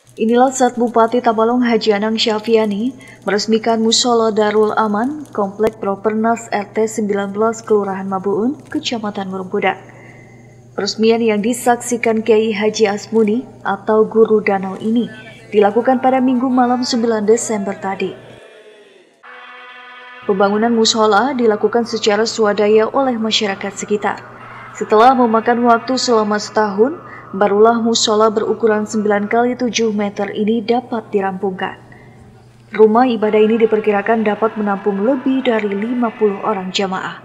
Inilah saat Bupati Tabalong Haji Anang Syafiani meresmikan Mushola Darul Aman, Komplek Propernas RT 19 Kelurahan Mabuun, Kecamatan Murumbudak. Peresmian yang disaksikan Kiai Haji Asmuni atau Guru Danau ini dilakukan pada Minggu malam 9 Desember tadi. Pembangunan mushola dilakukan secara swadaya oleh masyarakat sekitar. Setelah memakan waktu selama setahun, barulah mushola berukuran 9x7 meter ini dapat dirampungkan. Rumah ibadah ini diperkirakan dapat menampung lebih dari 50 orang jamaah.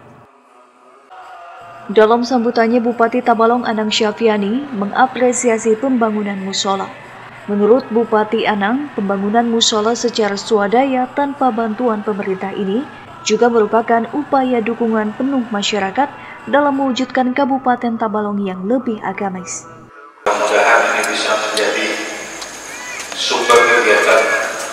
Dalam sambutannya, Bupati Tabalong Anang Syafiani mengapresiasi pembangunan mushola. Menurut Bupati Anang, pembangunan mushola secara swadaya tanpa bantuan pemerintah ini juga merupakan upaya dukungan penuh masyarakat dalam mewujudkan Kabupaten Tabalong yang lebih agamis. Mudah-mudahan ini bisa menjadi sumber kegiatan,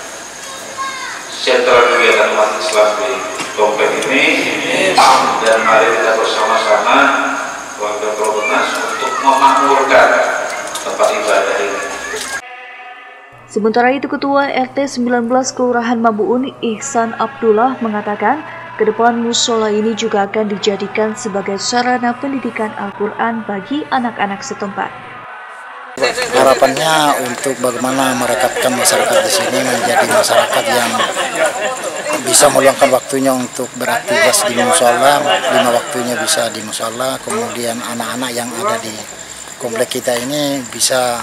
sentral kegiatan umat Islam di komplek ini, dan mari kita bersama-sama warga Propernas untuk memakmurkan tempat ibadah ini. Sementara itu, Ketua RT 19 Kelurahan Mabuun Ihsan Abdullah mengatakan, ke depan mushola ini juga akan dijadikan sebagai sarana pendidikan Al-Quran bagi anak-anak setempat. Harapannya untuk bagaimana merekatkan masyarakat di sini menjadi masyarakat yang bisa meluangkan waktunya untuk beraktivitas di mushola, 5 waktunya bisa di mushola, kemudian anak-anak yang ada di komplek kita ini bisa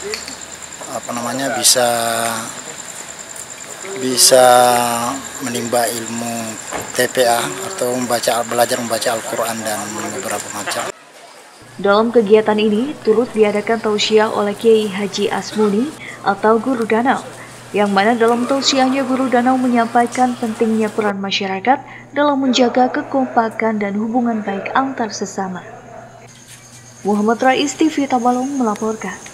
bisa menimba ilmu TPA atau belajar membaca Al-Quran dan beberapa macam. Dalam kegiatan ini turut diadakan tausiah oleh Kiai Haji Asmuni atau Guru Danau, yang mana dalam tausiahnya Guru Danau menyampaikan pentingnya peran masyarakat dalam menjaga kekompakan dan hubungan baik antar sesama. Muhammad Rais TV Tabalong melaporkan.